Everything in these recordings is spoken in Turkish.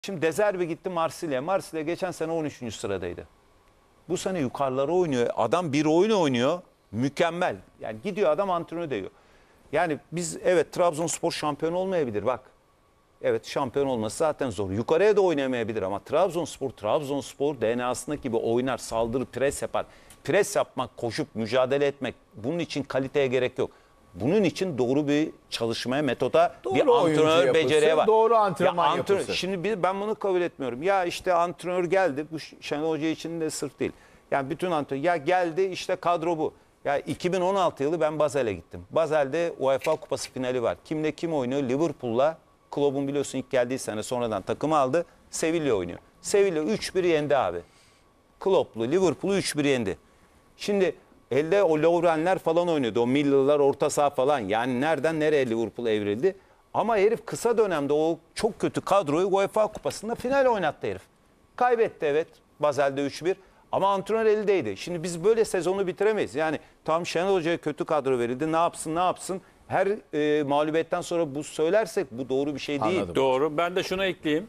Şimdi De Zerbi gitti Marsilya. Marsilya geçen sene 13. sıradaydı. Bu sene yukarılara oynuyor. Adam bir oyun oynuyor. Mükemmel. Yani gidiyor adam antrenör diyor. Yani biz evet Trabzonspor şampiyon olmayabilir bak. Evet şampiyon olması zaten zor. Yukarıya da oynayamayabilir ama Trabzonspor DNA'sındaki gibi oynar, saldırı, pres yapar. Pres yapmak, koşup mücadele etmek bunun için kaliteye gerek yok. Bunun için doğru bir çalışmaya, metoda, doğru bir antrenör beceriği var. Doğru antrenman yapısı. Şimdi ben bunu kabul etmiyorum. Ya işte antrenör geldi. Bu Şenol Hoca için de sırf değil. Yani bütün antrenör ya geldi işte kadro bu. Ya 2016 yılı ben Basel'e gittim. Basel'de UEFA Kupası finali var. Kimle kim oynuyor? Liverpool'la Klopp'un biliyorsun ilk geldiği sene sonradan takımı aldı. Sevilla oynuyor. Sevilla 3-1 yendi abi. Klopp'lu Liverpool'u 3-1 yendi. Şimdi elde o Lovrenler falan oynuyordu. O Miller'lar orta saha falan. Yani nereden nereye Liverpool evrildi. Ama herif kısa dönemde o çok kötü kadroyu UEFA Kupası'nda final oynattı herif. Kaybetti evet. Basel'de 3-1. Ama antrenör eldeydi. Şimdi biz böyle sezonu bitiremeyiz. Yani tam Şenol Hoca'ya kötü kadro verildi. Ne yapsın? Her mağlubiyetten sonra bu söylersek bu doğru bir şey değil. Anladım. Doğru. Ben de şunu ekleyeyim.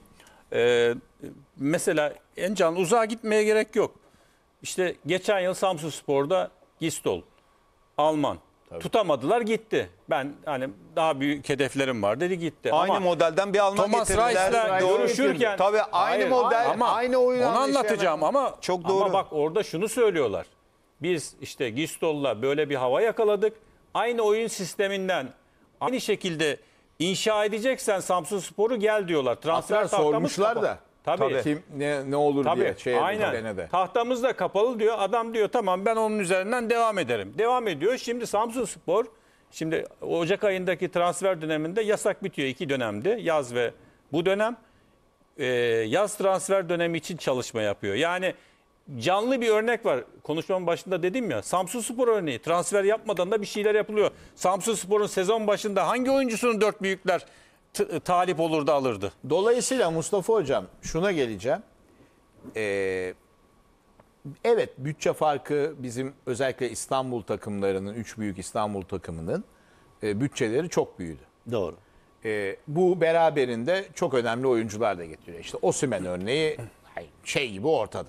Mesela Encan uzağa gitmeye gerek yok. İşte geçen yıl Samsunspor'da Gistol, Alman. Tabii. Tutamadılar gitti. Ben hani daha büyük hedeflerim var dedi gitti. Aynı modelden bir Alman Thomas getirdiler. Reis'le görüşürken. Tabii aynı model, ama aynı oyun. Onu anlatacağım ama çok doğru. Ama bak orada şunu söylüyorlar. Biz işte Gistol'la böyle bir hava yakaladık. Aynı oyun sisteminden aynı şekilde inşa edeceksen Samsunspor'u gel diyorlar. Transfer sormuşlar da. Tabii. Kim ne olur Tabii. diye. Aynen. Tahtamız da kapalı diyor. Adam diyor tamam ben onun üzerinden devam ederim. Devam ediyor. Şimdi Samsunspor şimdi Ocak ayındaki transfer döneminde yasak bitiyor. 2 dönemdi. Yaz ve bu dönem. Yaz transfer dönemi için çalışma yapıyor. Yani canlı bir örnek var. Konuşmamın başında dedim ya. Samsunspor örneği. Transfer yapmadan da bir şeyler yapılıyor. Samsunspor'un sezon başında hangi oyuncusunun 4 büyükler talip olur da alırdı? Dolayısıyla Mustafa Hocam şuna geleceğim. Evet bütçe farkı bizim özellikle İstanbul takımlarının, 3 büyük İstanbul takımının bütçeleri çok büyüdü. Doğru. Bu beraberinde çok önemli oyuncular da getiriyor. İşte Osimhen örneği şey gibi ortada.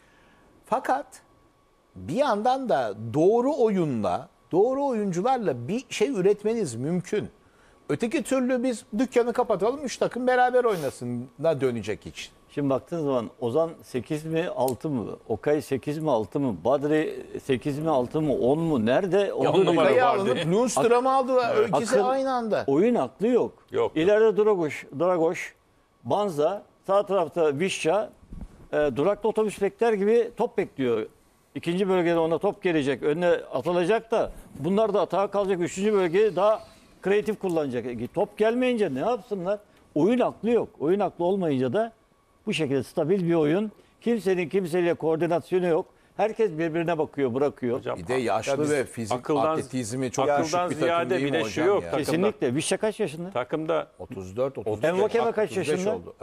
Fakat bir yandan da doğru oyunla, doğru oyuncularla bir şey üretmeniz mümkün. Öteki türlü biz dükkanı kapatalım 3 takım beraber oynasına dönecek iş. Şimdi baktığın zaman Ozan 8 mi 6 mı? Okay 8 mi 6 mı? Badri 8 mi 6 mı 10 mu? Nerede? on numara Kayı vardı. alınıp Lundström'ü aldılar. İkisi aynı anda. Oyun aklı yok. Yok. İleride Dragoş, Banza, sağ tarafta Vişça, durakta otobüs bekler gibi top bekliyor. İkinci bölgede ona top gelecek, önüne atılacak da bunlar da atağa kalacak. Üçüncü bölgede daha kreatif kullanacak. Top gelmeyince ne yapsınlar? Oyun aklı yok. Oyun aklı olmayınca da bu şekilde stabil bir oyun. Kimsenin kimseyle koordinasyonu yok. Herkes birbirine bakıyor, bırakıyor. Hocam, Bir de yaşlı ve fizik atletizmi çok düşük bir takım ziyade değil bir mi de hocam şu yok. ya? Kesinlikle. Vişça kaç yaşında? Takımda 34, 35. Envakeme kaç 35 yaşında? oldu.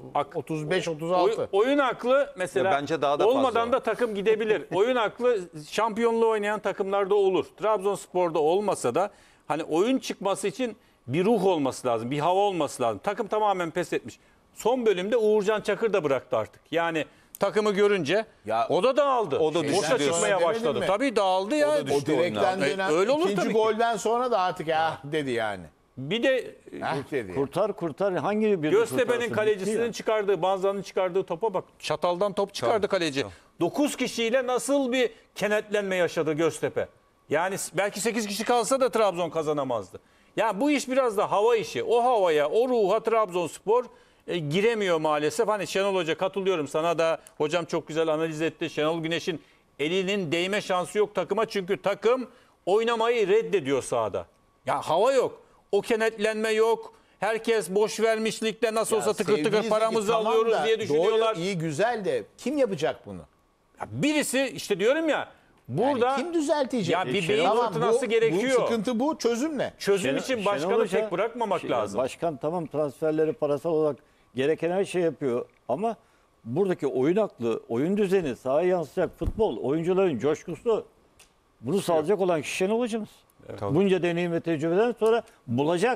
35, 36. oyun aklı mesela Bence daha da fazla olmadan var. da takım gidebilir. Oyun aklı şampiyonluğu oynayan takımlarda olur. Trabzonspor'da olmasa da hani oyun çıkması için bir ruh olması lazım. Bir hava olması lazım. Takım tamamen pes etmiş. Son bölümde Uğurcan Çakır da bıraktı artık. Yani takımı görünce Ya, o da dağıldı. o da düştü Boşa diyorsun. çıkmaya Demedin başladı. mi? Tabii dağıldı ya. O direkten dönen Öyle olur ikinci tabii ki. golden sonra da artık ya dedi yani. Bir de Dedi. Kurtar hangi bir Göztepe'nin kurtarsın? Bitti kalecisinin ya. çıkardığı, Banza'nın çıkardığı topa bak. Çataldan top çıkardı kaleci. 9 kişiyle nasıl bir kenetlenme yaşadı Göztepe. Yani belki 8 kişi kalsa da Trabzon kazanamazdı. Ya bu iş biraz da hava işi. O havaya, o ruha Trabzonspor giremiyor maalesef. Hani Şenol Hoca katılıyorum sana da. Hocam çok güzel analiz etti. Şenol Güneş'in elinin değme şansı yok takıma. Çünkü takım oynamayı reddediyor sahada. Ya hava yok. O kenetlenme yok. Herkes boş vermişlikle nasıl olsa tıkır tıkır Sevgili paramızı tamam alıyoruz da, diye düşünüyorlar. Doğru, iyi güzel de kim yapacak bunu? Ya birisi işte diyorum ya burada Yani kim düzeltecek? Ya bir beyin Tamam, fırtınası gerekiyor. Bu sıkıntı bu. Çözüm ne? çözüm için başkanı Şenol Hoca- tek bırakmamak lazım. Başkan tamam transferleri parasal olarak gereken her şey yapıyor ama buradaki oyun aklı, oyun düzeni, sahaya yansıyacak futbol, oyuncuların coşkusu bunu sağlayacak olan kişi Şenol Hocamız. Bunca deneyim ve tecrübeden sonra bulacak.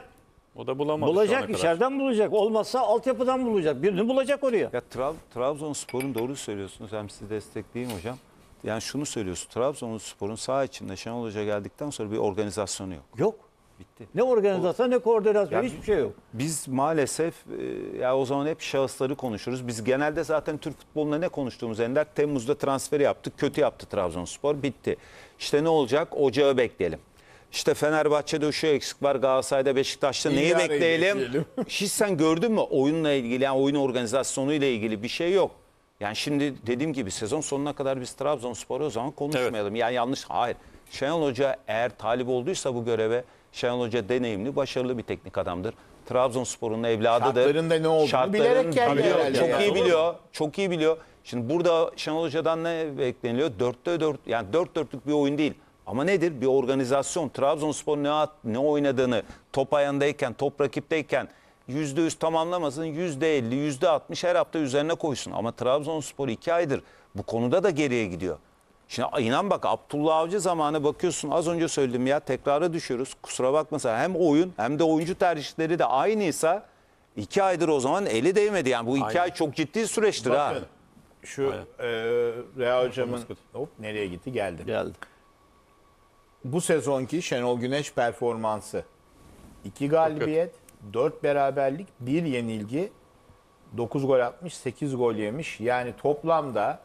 O da bulamadı. şu ana Bulacak, kadar. içeriden bulacak. Olmazsa altyapıdan bulacak. Birini bulacak oraya. Ya Trabzonspor'un doğru söylüyorsunuz. Hem sizi destekleyeyim hocam. Yani şunu söylüyorsun. Trabzonspor'un saha içinde Şenol Hoca geldikten sonra bir organizasyonu yok. Yok. Bitti. Ne organizasyon ne koordinasyon Yani hiçbir şey yok. Biz maalesef ya o zaman hep şahısları konuşuruz. Biz genelde zaten Türk futbolunda ne konuştuğumuz Ender, Temmuz'da transferi yaptık. Kötü yaptı Trabzonspor. Bitti. İşte ne olacak? Ocağı bekleyelim. İşte Fenerbahçe'de şu eksik var. Galatasaray'da, Beşiktaş'ta neyi İlgareyi bekleyelim? Hiç sen gördün mü oyunla ilgili, yani oyun organizasyonuyla ilgili bir şey yok. Yani şimdi dediğim gibi sezon sonuna kadar biz Trabzonspor'u o zaman konuşmayalım. Yani yanlış, hayır. Şenol Hoca eğer talip olduysa bu göreve, Şenol Hoca deneyimli, başarılı bir teknik adamdır. Trabzonspor'un evladıdır. Şartların da ne olduğunu bilerek geldi biliyor, herhalde çok yani. iyi biliyor. Çok iyi biliyor. Şimdi burada Şenol Hoca'dan ne bekleniliyor? 4'te 4, yani 4-4'lük bir oyun değil. Ama nedir? Bir organizasyon. Trabzonspor ne oynadığını, top ayağındayken, top rakipteyken %100 tamamlamasın, %50, %60 her hafta üzerine koysun. Ama Trabzonspor 2 aydır bu konuda da geriye gidiyor. Şimdi inan bak, Abdullah Avcı zamanı bakıyorsun, az önce söyledim ya, tekrara düşüyoruz. Kusura bakmasın, hem oyun hem de oyuncu tercihleri de aynıysa 2 aydır o zaman eli değmedi. Yani bu 2 ay çok ciddi süreçtir ha. Bakın şu Reha Hocam'ın hop nereye gitti geldi. Geldi. Bu sezonki Şenol Güneş performansı 2 galibiyet, 4 beraberlik, 1 yenilgi, 9 gol atmış, 8 gol yemiş. Yani toplamda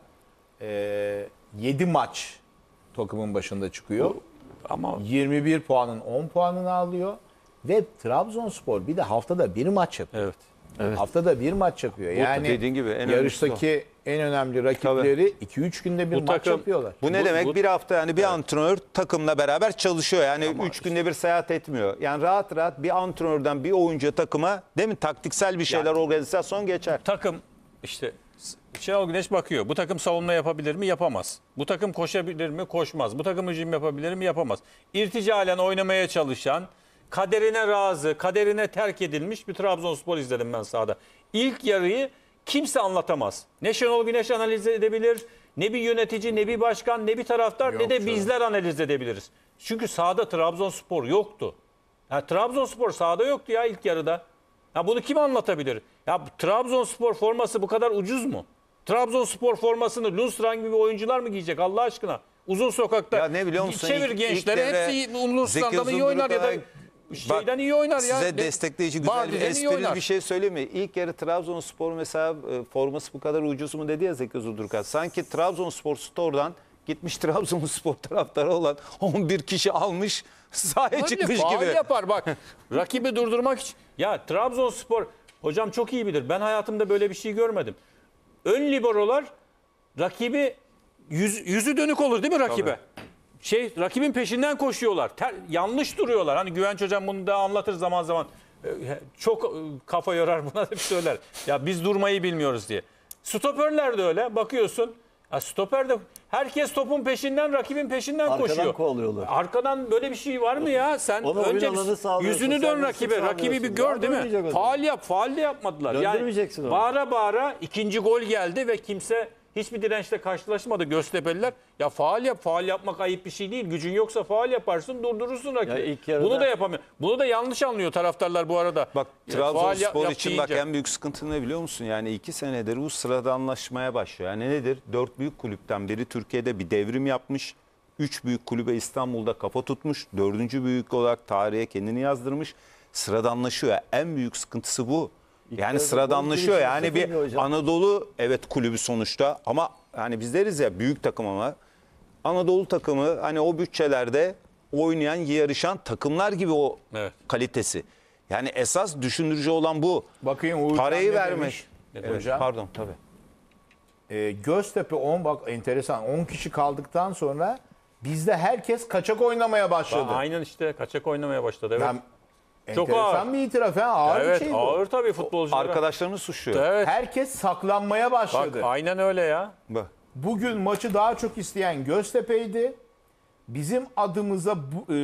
7 maç takımın başında çıkıyor. Ama 21 puanın 10 puanını alıyor. Ve Trabzonspor bir de haftada bir maç yapıyor. evet. Haftada bir maç yapıyor. Yani dediğin gibi en önemlisi yarıştaki en önemli rakipleri 2-3 günde bir Bu maç takım- yapıyorlar. Bu ne demek? bu- Bir hafta, yani bir antrenör takımla beraber çalışıyor. Yani 3 günde bir seyahat etmiyor. Yani rahat rahat bir antrenörden bir oyuncuya, takıma, değil mi? Taktiksel bir şeyler, organizasyon geçer. takım işte Şenol Güneş bakıyor. Bu takım savunma yapabilir mi? Yapamaz. Bu takım koşabilir mi? Koşmaz. Bu takım hücum yapabilir mi? Yapamaz. İrticalen oynamaya çalışan, kaderine razı, kaderine terk edilmiş bir Trabzonspor izledim ben sahada. İlk yarıyı kimse anlatamaz. Ne Şenol Güneş analiz edebilir, ne bir yönetici, ne bir başkan, ne bir taraftar, ne de canım. bizler analiz edebiliriz. Çünkü sahada Trabzonspor yoktu. Ya Trabzonspor sahada yoktu ya ilk yarıda. Ya bunu kim anlatabilir? Ya Trabzonspor forması bu kadar ucuz mu? Trabzonspor formasını Lundstram gibi oyuncular mı giyecek Allah aşkına? Uzun sokakta. Ya ne biliyor musun? Çevir İlk gençleri devre hepsi Lundstram'dan Zeki iyi oynar ya da Uzunduruk'a- şeyden iyi oynar ya. Size destekleyici güzel bir Bardiz'den iyi esprili oynar. bir şey söyleyeyim mi? İlk yarı Trabzonspor mesela forması bu kadar ucuz mu dedi ya Zeki Uzunduruk'a. Sanki Trabzonspor Store'dan gitmiş Trabzonspor taraftarı olan 11 kişi almış, sahaya Öyle çıkmış faul gibi. yapar bak. Rakibi durdurmak için. Ya Trabzonspor hocam çok iyi bilir. Ben hayatımda böyle bir şey görmedim. Ön liberolar rakibi yüzü dönük olur değil mi rakibe? Rakibin peşinden koşuyorlar. Yanlış duruyorlar. Hani Güvenç hocam bunu da anlatır zaman zaman. Çok kafa yorar buna da bir söyler. Ya biz durmayı bilmiyoruz diye. Stoperler de öyle. Bakıyorsun. Ya stoper de herkes topun peşinden, rakibin peşinden Arkadan koşuyor. kovalıyorlar. Arkadan böyle bir şey var mı ya? Sen Ona oyun önce alanı sağlıyorsun, yüzünü dön serbestlik rakibe. Rakibi bir sağlıyorsun. gör değil mi? Döndürmeyecek o zaman. Faul yap. Faul de yapmadılar. Döndürmeyeceksin onu. Bağıra bağıra ikinci gol geldi ve kimse hiçbir dirençle karşılaşmadı Göztepe'liler. Ya faul yap. Faul yapmak ayıp bir şey değil. Gücün yoksa faul yaparsın, durdurursun rakibi. Ya ilk yarıda- Bunu da yapamıyor. Bunu da yanlış anlıyor taraftarlar bu arada. Bak Ya faul Trabzonspor yap için bak deyince. en büyük sıkıntı ne biliyor musun? Yani 2 senedir bu sıradanlaşmaya başlıyor. Yani nedir? 4 büyük kulüpten biri Türkiye'de bir devrim yapmış. 3 büyük kulübe İstanbul'da kafa tutmuş. 4. büyük olarak tarihe kendini yazdırmış. Sıradanlaşıyor. En büyük sıkıntısı bu. Yani yarıda sıradanlaşıyor. gol Yani girişi bir hocam. Anadolu evet kulübü sonuçta ama hani biz deriz ya büyük takım, ama Anadolu takımı hani o bütçelerde oynayan, yarışan takımlar gibi o Evet. kalitesi. Yani esas düşündürücü olan bu. Bakayım Uğur Parayı Can ne vermek. demiş? Evet, Hocam. pardon tabii. Göztepe 10 bak enteresan 10 kişi kaldıktan sonra bizde herkes kaçak oynamaya başladı. Aynen işte kaçak oynamaya başladı. Evet. Yani Çok enteresan ağır. bir itiraf. Ağır Evet, bir şey bu. ağır tabii futbolculara. Arkadaşlarını suçluyor. Evet. Herkes saklanmaya Bak başladı. aynen öyle ya. Bak. Bugün maçı daha çok isteyen Göztepe'ydi. Bizim adımıza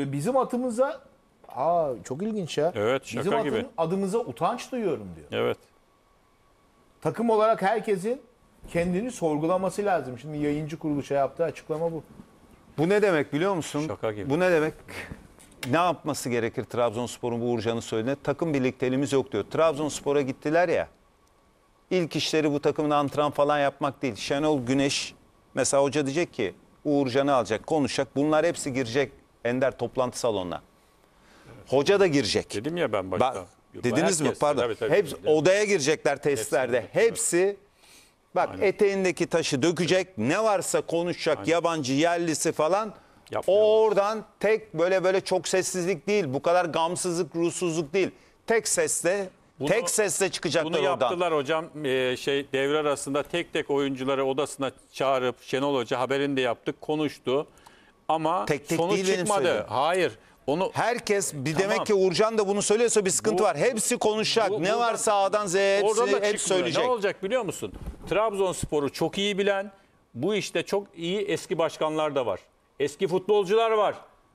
çok ilginç ya. Evet, şaka Bizim gibi. adımıza utanç duyuyorum diyor. Evet. Takım olarak herkesin kendini sorgulaması lazım. Şimdi yayıncı kurulu yaptığı açıklama bu. Bu ne demek biliyor musun? Şaka gibi. Bu ne demek? ne yapması gerekir Trabzonspor'un bu Uğurcan'ın söylediğine? Takım birlikteliğimiz yok diyor. Trabzonspor'a gittiler ya. İlk işleri bu takımın antrenman falan yapmak değil. Şenol Güneş mesela hoca diyecek ki Uğurcan'ı alacak, konuşacak. Bunlar hepsi girecek Ender toplantı salonuna. Hoca da girecek. Dedim ya ben başta. Dediniz mi? Herkes, Pardon. tabii. Hepsi odaya girecekler tesislerde. Hepsi bak eteğindeki taşı dökecek. Ne varsa konuşacak yabancı yerlisi falan. Yapmıyorlar. Oradan tek böyle çok sessizlik değil. Bu kadar gamsızlık, ruhsuzluk değil. Tek sesle çıkacaklar Bunu oradan. yaptılar hocam. Devre arasında tek tek oyuncuları odasına çağırıp Şenol Hoca haberini de yaptık, konuştu. Ama Tek tek sonuç değil benim çıkmadı. söylediğim. Hayır. Onu Herkes Tamam. demek ki Uğurcan da bunu söylüyorsa bir sıkıntı Bu- var. Hepsi konuşacak. Ne buradan- varsa A'dan Z'ye oradan da hepsi çıkmıyor. söyleyecek. Ne olacak biliyor musun? Trabzonspor'u çok iyi bilen, bu işte çok iyi eski başkanlar da var. Eski futbolcular var.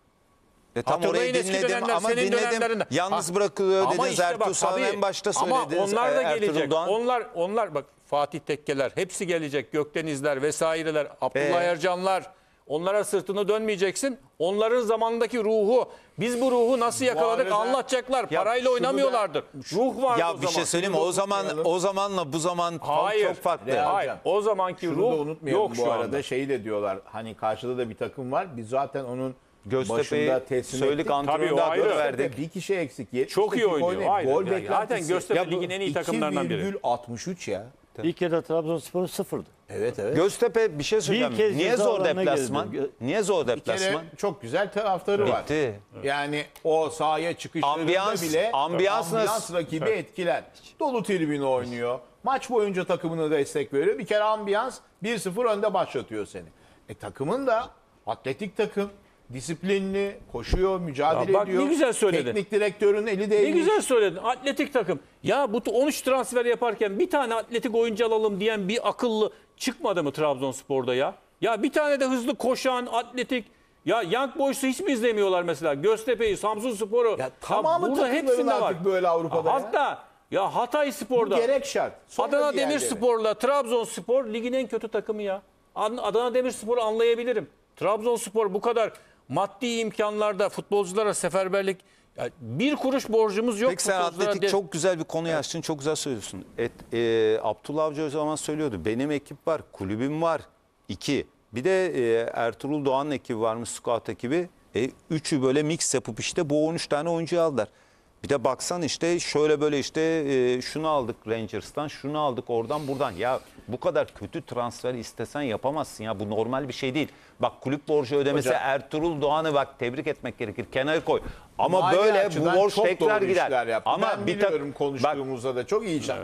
Tam orayı Hatırlayın eski dinledim dönemler, ama senin dinledim. dönemlerinde. Yalnız bırakılıyor Ama dediniz. işte bak, Ertuğrul Sağlam tabii. en başta Ama söylediniz. onlar da Ertuğrul gelecek. Doğan. Onlar bak Fatih Tekkeler hepsi gelecek. Gökdenizler vesaireler, Abdullah Ercanlar. Onlara sırtını dönmeyeceksin. Onların zamandaki ruhu, biz bu ruhu nasıl yakaladık arada- anlatacaklar. Ya Parayla şunu oynamıyorlardır. Ruh vardı o Ya zaman. bir şey söyleyeyim mi? O zamanla bu zaman Hayır. çok farklı. Real- Hayır. Hocam, O zamanki Şunu ruh da unutmayalım yok bu şu arada. anda. Şeyi de diyorlar. Hani karşıda da bir takım var. Biz zaten onun Göztepe'yi başında teslim söyledik, ettik. antrenörü Tabii, de o ayrı. adını verdik. Bir kişi eksik. 70 Çok iyi dakika oynuyor. oynayıp Hayır. Gol Ya beklentisi. zaten Göztepe Ya bu ligin en iyi takımlarından biri. 2,63 ya. İlk yarıda Trabzonspor'un sıfırdı. Evet evet. Göztepe bir şey söyleyeceğim. Bir kez Niye ceza zor alanına deplasman? girdi. Niye zor Bir kere deplasman? çok güzel taraftarı var. Bitti. Yani o sahaya çıkışlarında bile ambiyans rakibi etkiler. Dolu tribünü oynuyor. Maç boyunca takımına destek veriyor. Bir kere ambiyans 1-0 önde başlatıyor seni. Takımın da atletik takım. Disiplinli, koşuyor, mücadele Ya bak ediyor. ne güzel söyledin. Teknik direktörün eli Ne değmiş. güzel söyledin. Atletik takım. Ya bu 13 transfer yaparken bir tane atletik oyuncu alalım diyen bir akıllı çıkmadı mı Trabzonspor'da ya? Ya bir tane de hızlı koşan, atletik. Ya Young Boys'u hiç mi izlemiyorlar mesela? Göztepe'yi, Samsunspor'u. Ya tamamı burada takımların hepsinde artık var. böyle Avrupa'da ya. Hatta ya Hatay Bu Spor'da. gerek şart. Sonra Adana diğerleri. Demirspor'la Trabzonspor ligin en kötü takımı ya. Adana Demirspor'u anlayabilirim. Trabzonspor bu kadar maddi imkanlarda futbolculara seferberlik, ya bir kuruş borcumuz yok. Peki sen futbolculara atletik çok güzel bir konuyu açtın. Çok güzel söylüyorsun. Abdullah Avcı o zaman söylüyordu. Benim ekip var, kulübüm var. 2. Bir de Ertuğrul Doğan'ın ekibi varmış, scout ekibi. Üçü böyle mix yapıp işte bu 13 tane oyuncu aldılar. Bir de baksan işte şöyle böyle işte şunu aldık Rangers'tan, şunu aldık oradan buradan. Ya bu kadar kötü transfer istesen yapamazsın ya. Bu normal bir şey değil. Bak kulüp borcu ödemesi Hocam. Ertuğrul Doğan'ı bak tebrik etmek gerekir. Kenara koy. Ama Mali böyle bu açıdan borç çok tekrar doğru gider. işler yaptı. Ama Ben bir biliyorum bak, konuştuğumuzda da çok iyi işler.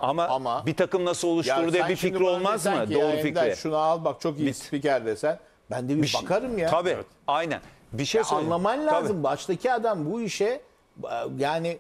Ama bir takım nasıl oluşturur diye sen bir şimdi fikri bana olmaz desen mı? ki Doğru ya Ender, fikri. şunu al bak çok iyi spiker desen. Ben de bir şey- bakarım ya. Tabii. Aynen. Bir şey söyleyeyim. Anlaman Tabii. lazım. Baştaki adam bu işe yani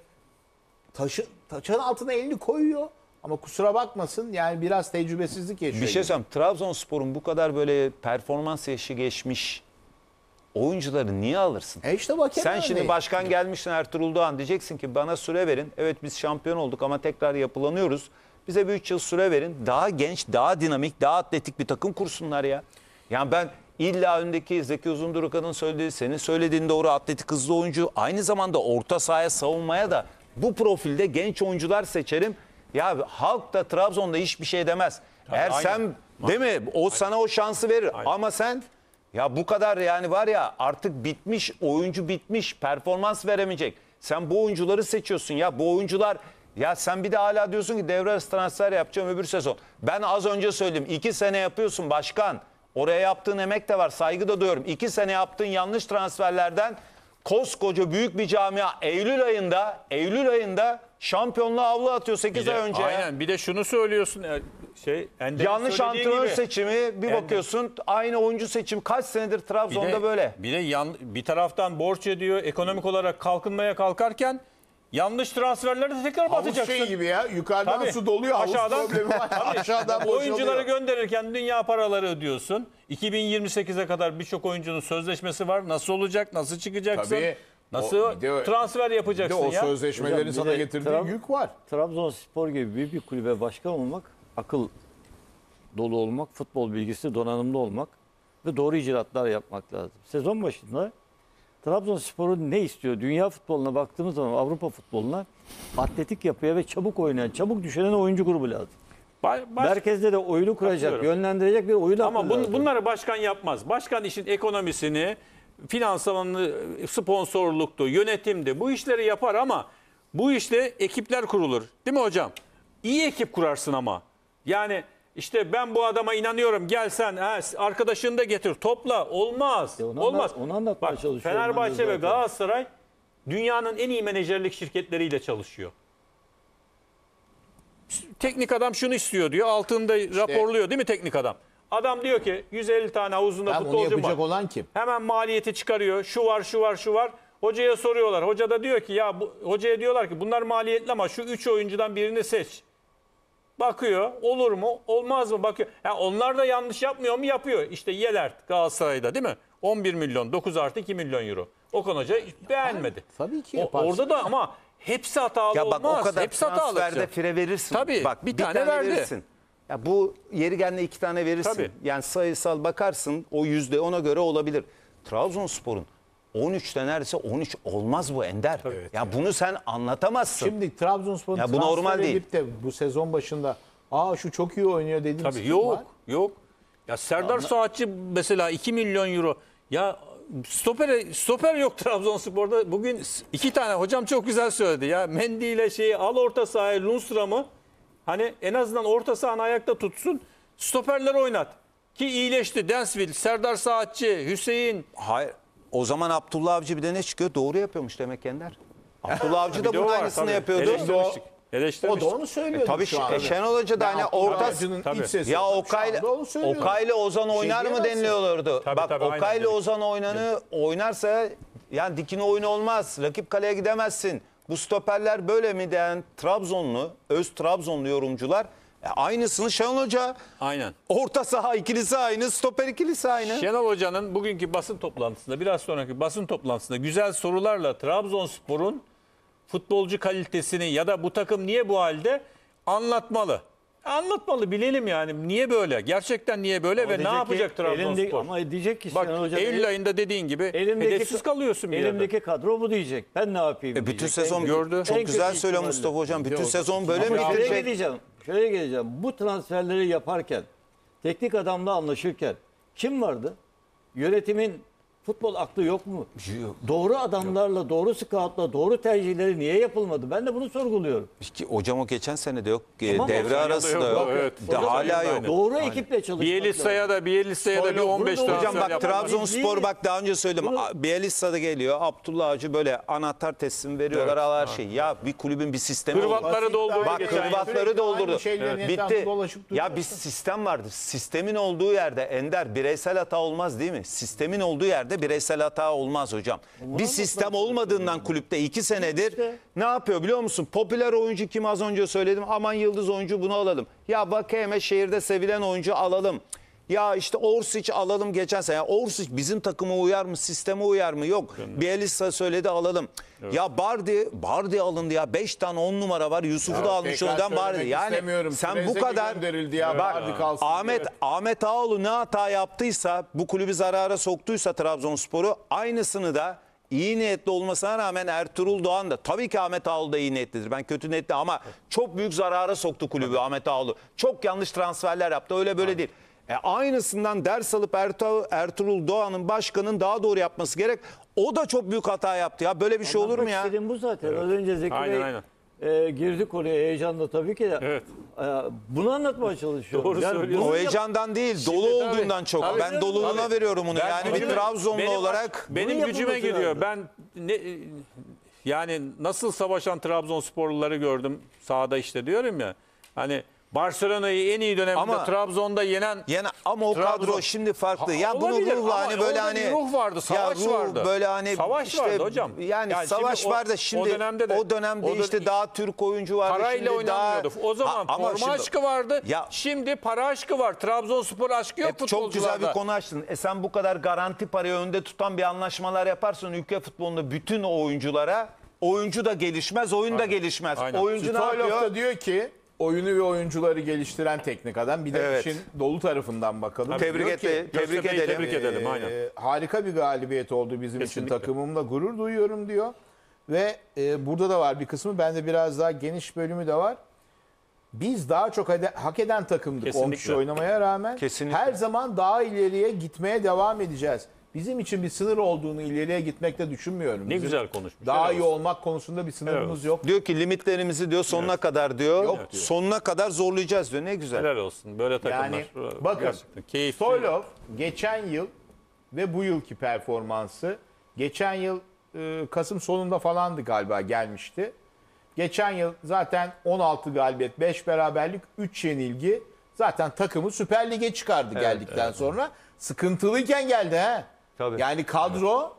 taşın altına elini koyuyor. Ama kusura bakmasın yani biraz tecrübesizlik yaşıyor. Bir şey söyleyeyim. Trabzonspor'un bu kadar böyle performans yaşı geçmiş oyuncuları niye alırsın? İşte bak Sen şimdi örneği. başkan gelmişsin Ertuğrul Doğan diyeceksin ki bana süre verin. Evet biz şampiyon olduk ama tekrar yapılanıyoruz. Bize bir 3 yıl süre verin. Daha genç, daha dinamik, daha atletik bir takım kursunlar ya. Yani ben illa öndeki Zeki Uzunduruk'un söylediği, senin söylediğin doğru atletik hızlı oyuncu. Aynı zamanda orta sahaya savunmaya da bu profilde genç oyuncular seçerim. Ya halk da Trabzon'da hiçbir şey demez. Eğer aynen. sen değil mi? O sana o şansı verir. Ama sen ya bu kadar yani var ya artık bitmiş, oyuncu bitmiş, performans veremeyecek. Sen bu oyuncuları seçiyorsun ya. Bu oyuncular ya sen bir de hala diyorsun ki devre arası transfer yapacağım öbür sezon. Ben az önce söyledim. 2 sene yapıyorsun başkan. Oraya yaptığın emek de var. Saygı da duyuyorum. 2 sene yaptığın yanlış transferlerden koskoca büyük bir camia Eylül ayında şampiyonluğa avlu atıyor 8 ay önce. ya. Aynen. Bir de şunu söylüyorsun. Ender'in Yanlış söylediği antrenör gibi. seçimi bir bakıyorsun aynı oyuncu seçim kaç senedir Trabzon'da böyle. Bir de bir taraftan borç ediyor. Ekonomik olarak kalkınmaya kalkarken yanlış transferlerde tekrar Havuz batacaksın. şey gibi ya. Yukarıdan Tabii. su doluyor. Havuz Aşağıdan- problemi var. Aşağıdan Oyuncuları boşalıyor. gönderirken dünya paraları ödüyorsun. 2028'e kadar birçok oyuncunun sözleşmesi var. Nasıl olacak? Nasıl çıkacaksın? Tabii. Nasıl Bir de- transfer Bir de yapacaksın o ya? sözleşmelerin Hocam, bir sana de getirdiği yük var. Trabzonspor gibi büyük bir kulübe başkan olmak, akıl dolu olmak, futbol bilgisi donanımlı olmak ve doğru icraatlar yapmak lazım. Sezon başında Trabzonspor'un ne istiyor? Dünya futboluna baktığımız zaman Avrupa futboluna atletik yapıya ve çabuk oynayan, çabuk düşünen oyuncu grubu lazım. Merkezde de oyunu kuracak, Katılıyorum. yönlendirecek bir oyun Ama aklı lazım. bunları başkan yapmaz. Başkan işin ekonomisini, finansmanını, sponsorluktu, yönetimdi. Bu işleri yapar ama bu işte ekipler kurulur. Değil mi hocam? İyi ekip kurarsın ama. Yani işte ben bu adama inanıyorum. Gel sen arkadaşını da getir. Topla. Olmaz. Olmaz. Onu anlatmaya Bak, çalışıyorum ben de Fenerbahçe ve zaten. Galatasaray dünyanın en iyi menajerlik şirketleriyle çalışıyor. Teknik adam şunu istiyor diyor. Altında raporluyor değil mi teknik adam? Adam diyor ki 150 tane havuzunda Tam onu futbolcum var. yapacak olan kim? Hemen maliyeti çıkarıyor. Şu var, şu var, şu var. Hocaya soruyorlar. Hoca da diyor ki ya hocaya diyorlar ki bunlar maliyetli ama şu 3 oyuncudan birini seç. Bakıyor. Olur mu? Olmaz mı? Bakıyor. Ya onlar da yanlış yapmıyor mu? Yapıyor. İşte Yelert Galatasaray'da değil mi? 11 milyon, 9 artı 2 milyon euro. Okan Hoca beğenmedi. Tabii ki yaparsın. Orada da ama hepsi hatalı Ya bak olmaz. o kadar Hepsi hatalı. transferde fire verirsin. Tabii, Bak bir tane verdi. verirsin. Ya bu yeri geldiğinde 2 tane verirsin. Tabii. Yani sayısal bakarsın o yüzde ona göre olabilir. Trabzonspor'un 13'te neredeyse 13 olmaz bu Ender. Ya bunu sen anlatamazsın. Şimdi Trabzonspor'un Ya bu normal transfer değil. edip de bu sezon başında şu çok iyi oynuyor dediğimiz Tabii kim yok. var? Yok. Ya Serdar Saatçi mesela 2 milyon euro. Ya stoper yok Trabzonspor'da. Bugün 2 tane hocam çok güzel söyledi ya. Mendy ile şeyi al orta sahaya Lundström'ü. Hani en azından orta sahanı ayakta tutsun. Stoperler oynat. Ki iyileşti. Densville, Serdar Saatçi, Hüseyin. Hayır. O zaman Abdullah Avcı bir de ne çıkıyor? Doğru yapıyormuş demek Ender. Abdullah Avcı da Bir de o bunun var, aynısını tabii. yapıyordu. Eleştirmiştik. O Eleştirmiştik. da onu söylüyordu Tabii şu anda. Şenol Hoca da hani orta Avcı'nın Tabii. ilk sezonu. ya Şu anda onu söylüyordu. Okay ile Ozan oynar mı diyemezsin. deniliyorlardı. Tabii, Bak tabii, aynen Okay ile dedik. Ozan oynarsa yani dikine oyun olmaz. Rakip kaleye gidemezsin. Bu stoperler böyle mi diyen öz Trabzonlu yorumcular aynısını Şenol Hoca. Aynen. Orta saha ikilisi aynı, stoper ikilisi aynı. Şenol Hoca'nın bugünkü basın toplantısında, biraz sonraki basın toplantısında güzel sorularla Trabzonspor'un futbolcu kalitesini ya da bu takım niye bu halde anlatmalı. Anlatmalı, bilelim yani. Niye böyle? Gerçekten niye böyle ve ne Diyecek ki, yapacak Trabzonspor? ama diyecek ki Bak Şenol Hoca, Eylül ayında dediğin gibi hedefsiz kalıyorsun bir yerde. elimdeki kadro bu diyecek. Ben ne yapayım Bütün diyecek. sezon gördü. çok En güzel kötü söylüyor ihtimalle. Mustafa Hocam. Bütün Yok. sezon böyle mi Ama şöyle bitirecek? geleceğim. Bu transferleri yaparken, teknik adamla anlaşırken kim vardı? Yönetimin futbol aklı yok mu? Doğru adamlarla, doğru scoutla, doğru tercihleri niye yapılmadı? Ben de bunu sorguluyorum. Ki hocam o geçen sene de yok. Tamam, Devre hocam, arası ya da da yok. yok. Evet. De Hocam, hala aynen. yok. Doğru ekiple çalışmak Bielitsa'ya da bir 15 Hocam, transfer Hocam bak yapmadı. Trabzonspor bak daha önce söyledim. Bielitsa da geliyor. Abdullah Avcı böyle anahtar teslim veriyorlar her şeyi. Ya bir kulübün bir sistemi olur. Hırvatları doldurdu Bak geçen yıl. Hırvatları Sürekli doldurdu. aynı şeylerin etrafında Bitti. dolaşıp Ya duruyor. bir sistem vardır. Sistemin olduğu yerde Ender bireysel hata olmaz değil mi? Sistemin olduğu yerde bireysel hata olmaz hocam. Bir sistem olmadığından kulüpte 2 senedir ne yapıyor biliyor musun? Popüler oyuncu kim az önce söyledim. Aman yıldız oyuncu bunu alalım. Ya Vakeme şehirde sevilen oyuncu alalım. Ya işte Orsic alalım geçen sene. Orsic bizim takıma uyar mı? Sisteme uyar mı? Yok. Bielitsa söyledi alalım. Evet. Ya Bardi alındı ya. 5 tane 10 numara var. Yusuf'u da almış tekrar ondan Bardi. söylemek Yani istemiyorum. sen bu Trezeguet kadar gönderildi ya, Bardi kalsın diye. Ahmet Ağaoğlu ne hata yaptıysa, bu kulübü zarara soktuysa Trabzonspor'u aynısını da iyi niyetli olmasına rağmen Ertuğrul Doğan da tabii ki Ahmet Ağaoğlu da iyi niyetlidir. Ben kötü niyetli ama çok büyük zarara soktu kulübü Ahmet Ağaoğlu. Çok yanlış transferler yaptı. Öyle böyle değil. Aynısından ders alıp Ertuğrul Doğan'ın başkanın daha doğru yapması gerek. O da çok büyük hata yaptı ya. Böyle bir şey olur mu ya? İstediğim bu zaten. Az önce Zeki Aynen. Bey girdi konuya heyecanla tabii ki de. Evet. Bunu anlatmaya çalışıyorum. Doğru söylüyorsun. O heyecandan değil, dolu olduğundan çok. tabii, Ben doluluğuna tabii. veriyorum bunu. Yani bir Trabzonlu olarak. benim Bunu gücüme yapılması gidiyor. lazım. Ben yani nasıl savaşan Trabzonsporluları gördüm sahada işte diyorum ya. Hani Barcelona'yı en iyi döneminde Ama- Trabzon'da yenen Ama o Trabzon- kadro şimdi farklı. Ya bunun olabilir ruhla ama hani böyle orada hani bir ruh vardı, savaş ruh vardı. böyle hani Savaş işte vardı hocam. Yani, Yani savaş şimdi var da şimdi o dönemde işte daha Türk oyuncu vardı. parayla şimdi daha oynanmıyordu. O zaman Ama forma şimdi- aşkı vardı. Ya- Şimdi para aşkı var. Trabzonspor aşkı yok Hep çok güzel futbolcularda. bir konu açtın. Sen bu kadar garanti parayı önde tutan bir anlaşmalar yaparsan ülke futbolunda bütün o oyunculara oyuncu da gelişmez, oyun da gelişmez. Aynen. Oyuncu ne Stoylov yapıyor? da diyor ki oyunu ve oyuncuları geliştiren teknik adam. Bir de Evet. işin dolu tarafından bakalım. Tebrik Diyor ki, tebrik Göztepe'yi edelim. tebrik edelim, aynen. Harika bir galibiyet oldu bizim Kesinlikle. için. Takımımla gurur duyuyorum diyor. Ve burada da var bir kısmı. Bende biraz daha geniş bölümü de var. Biz daha çok hak eden takımdık 10 Kesinlikle. kişi oynamaya rağmen. Kesinlikle. Her zaman daha ileriye gitmeye devam edeceğiz. Bizim için bir sınır olduğunu ileriye gitmekte düşünmüyorum. Ne Bizim güzel konuşmuş. Daha Helal iyi olsun. olmak konusunda bir sınırımız yok. Diyor ki limitlerimizi diyor sonuna kadar diyor. Yok diyor. Sonuna kadar zorlayacağız diyor. Ne güzel. Helal olsun. Böyle takımlar. Yani bakın Gerçekten keyifli. Soylov geçen yıl ve bu yılki performansı geçen yıl Kasım sonunda falandı galiba gelmişti. Geçen yıl zaten 16 galibiyet, 5 beraberlik, 3 yenilgi. Zaten takımı Süper Lig'e çıkardı geldikten sonra. Sıkıntılıyken geldi ha. Tabii. Yani kadro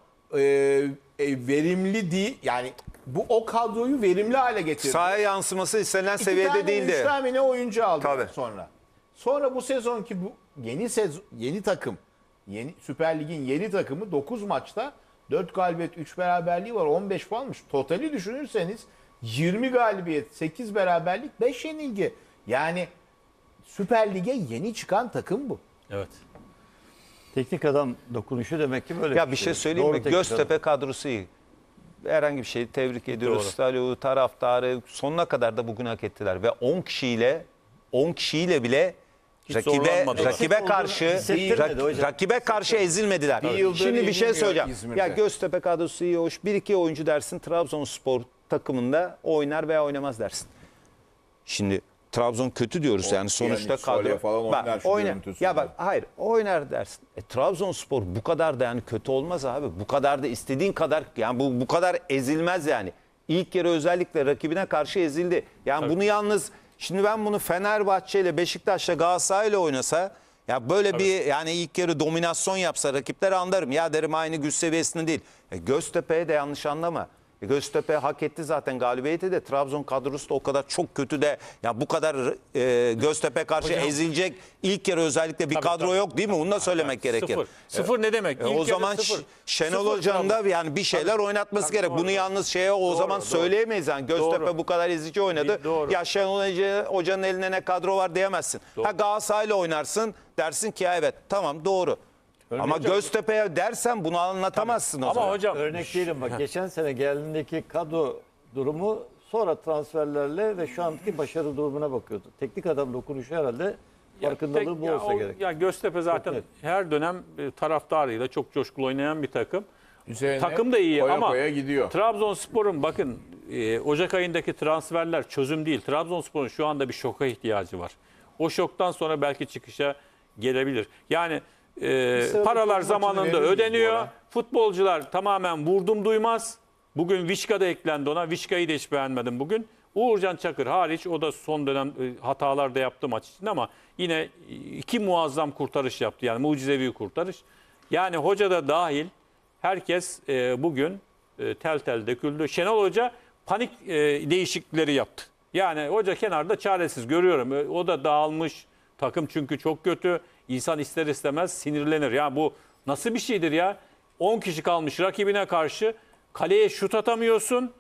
verimli değil. Yani bu o kadroyu verimli hale getirdi. Sahaya yansıması istenilen İki seviyede tane, değildi. 3 tane ne oyuncu aldı Tabii. sonra. Sonra bu sezonki bu yeni takım, Süper Lig'in yeni takımı 9 maçta 4 galibiyet, 3 beraberliği var. 15 puanmış. Totali düşünürseniz 20 galibiyet, 8 beraberlik, 5 yenilgi. Yani Süper Lig'e yeni çıkan takım bu. Evet. Teknik adam dokunuşu demek ki böyle. Ya bir şey söyleyeyim Doğru mi? teknik Göztepe kadrosu iyi. Herhangi bir şeyi tebrik ediyoruz. Doğru. Stalyov'u, taraftarı sonuna kadar da bugün hak ettiler. Ve 10 kişiyle bile zorlanmadılar. rakibe karşı hissettirmedi hocam. rakibe karşı ezilmediler. Bir yıldır Şimdi bir şey yenilmiyor söyleyeceğim. İzmir'de. Ya Göztepe kadrosu iyi hoş. Bir iki oyuncu dersin Trabzonspor takımında oynar veya oynamaz dersin. Şimdi Trabzon kötü diyoruz yani sonuçta yani Solya kadro. falan oynar şu görüntüsünde. Ya bak hayır oynar dersin. Trabzonspor bu kadar da yani kötü olmaz abi. Bu kadar da istediğin kadar yani bu kadar ezilmez yani. İlk kere özellikle rakibine karşı ezildi. Yani bunu yalnız şimdi ben bunu Fenerbahçe ile Beşiktaş'la Galatasaray ile oynasa ya böyle bir yani ilk yarı dominasyon yapsa rakipleri anlarım. Ya derim aynı güç seviyesinde değil. Göztepe'ye de yanlış anlama. Göztepe hak etti zaten galibiyeti de Trabzon kadrosu da o kadar çok kötü de ya bu kadar Göztepe karşı ezilecek ilk yarı özellikle bir Tabii, kadro tabii. yok değil mi? Onu da söylemek gerekir. Sıfır. Sıfır ne demek? O İlk zaman yarı sıfır. Şenol Sıfır Hoca'nın da Trabzon. yani bir şeyler oynatması Tabii, gerek. doğru. Bunu yalnız o zaman doğru. söyleyemeyiz yani. Göztepe Doğru. bu kadar ezici oynadı. Doğru. Ya Şenol Hoca'nın eline ne kadro var diyemezsin. Ha Galatasaray'la oynarsın dersin ki ya evet tamam doğru. Ama Göztepe'ye dersen bunu anlatamazsın o Ama zaman. hocam Örnek değilim bak. Geçen sene geldiğindeki kadro durumu sonra transferlerle ve şu anki başarı durumuna bakıyordu. Teknik adam dokunuşu herhalde farkındalığı bu olsa gerek. Ya Göztepe zaten net. her dönem taraftarıyla çok coşkulu oynayan bir takım. Üzerine Takım da iyi koya ama koya gidiyor. Trabzonspor'un bakın Ocak ayındaki transferler çözüm değil. Trabzonspor'un şu anda bir şoka ihtiyacı var. O şoktan sonra belki çıkışa gelebilir. Yani paralar maçını zamanında veririz bu ödeniyor. ara. Futbolcular tamamen vurdum duymaz. Bugün Vişka da eklendi ona. Vişka'yı da hiç beğenmedim bugün. Uğurcan Çakır hariç o da son dönem hatalar da yaptı maç için ama yine iki muazzam kurtarış yaptı. Yani mucizevi kurtarış. Yani hoca da dahil herkes bugün tel tel döküldü. Şenol Hoca panik değişiklikleri yaptı. Yani hoca kenarda çaresiz görüyorum. O da dağılmış. Takım çünkü çok kötü. İnsan ister istemez sinirlenir. Ya bu nasıl bir şeydir ya? 10 kişi kalmış rakibine karşı. Kaleye şut atamıyorsun.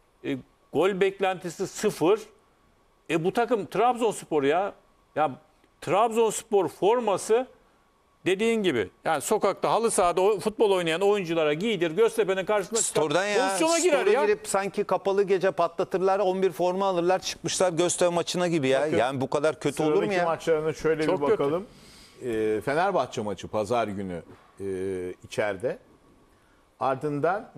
Gol beklentisi 0. Bu takım Trabzonspor ya. Ya Trabzonspor forması dediğin gibi. Yani sokakta halı sahada futbol oynayan oyunculara giydir. Göztepe'nin karşısına çıkar. Store'dan ya. Pozisyona girer Store'a ya. girip sanki kapalı gece patlatırlar 11 forma alırlar çıkmışlar Göztepe maçına gibi ya. Bakın, Yani bu kadar kötü olur mu Sıradaki ya? maçlarına şöyle Çok bir bakalım. Fenerbahçe maçı pazar günü içeride. Ardından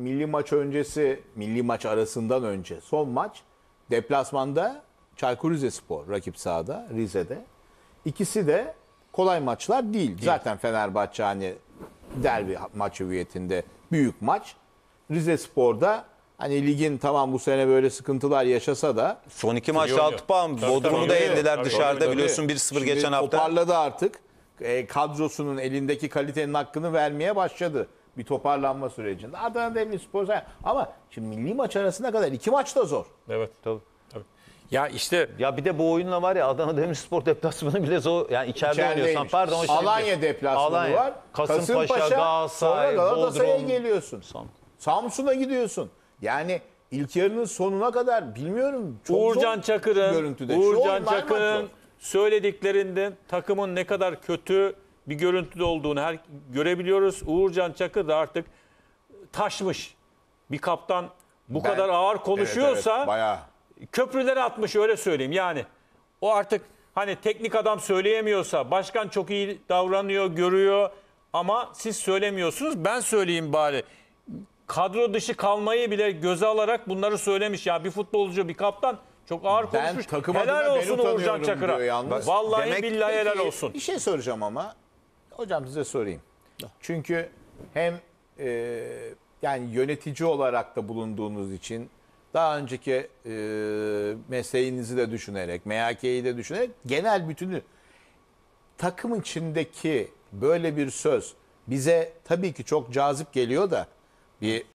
milli maç arasından önce son maç deplasmanda Çaykur Rizespor rakip sahada Rize'de. İkisi de kolay maçlar değil. Zaten Fenerbahçe hani derbi maç hüviyetinde büyük maç. Rizespor'da hani ligin tamam bu sene böyle sıkıntılar yaşasa da Son iki maçta oynuyor. 6 puan. Tabii, Bodrum'u da tabii. yendiler Tabii, dışarıda tabii. biliyorsun 1-0 Şimdi geçen hafta. toparladı artık. Kadrosunun elindeki kalitenin hakkını vermeye başladı. Bir toparlanma sürecinde. Adana Demirspor ama şimdi milli maç arasına kadar 2 maç da zor. Evet. Tabii. Ya işte Ya bir de bu oyunla var ya Adana Demirspor deplasmanı bile zor. Yani içeride oynuyorsan İçerideymiş. pardon. o şey Alanya değil. deplasmanı Alanya, var. Kasımpaşa, Galatasaray, sonra Galatasaray'a Bodrum. geliyorsun. Samsun'a gidiyorsun. Yani ilk yarının sonuna kadar bilmiyorum. Çok Uğurcan zor Çakır'ın görüntüde. Şu oyun var mı Atro? söylediklerinden takımın ne kadar kötü bir görüntüde olduğunu görebiliyoruz. Uğurcan Çakır da artık taşmış. Bir kaptan bu kadar ağır konuşuyorsa Evet, bayağı. köprüleri atmış, öyle söyleyeyim. Yani o artık hani teknik adam söyleyemiyorsa, başkan çok iyi davranıyor, görüyor ama siz söylemiyorsunuz. Ben söyleyeyim bari. Kadro dışı kalmayı bile göze alarak bunları söylemiş. Ya bir futbolcu, bir kaptan çok ağır Ben konuşmuş. takım adına Helal beni olsun Uğurcan utanıyorum Çakır'a. diyor yalnız. Vallahi Demek- billahi helal Peki, olsun. Bir şey soracağım ama. Hocam size sorayım. Çünkü hem yani yönetici olarak da bulunduğunuz için daha önceki mesleğinizi de düşünerek, MHK'yi de düşünerek genel bütünü takım içindeki böyle bir söz bize tabii ki çok cazip geliyor da bir